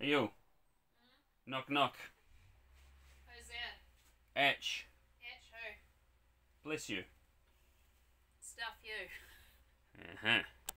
Hey you. Knock knock. Who's there? H. H who? Bless you. Stuff you. Uh-huh.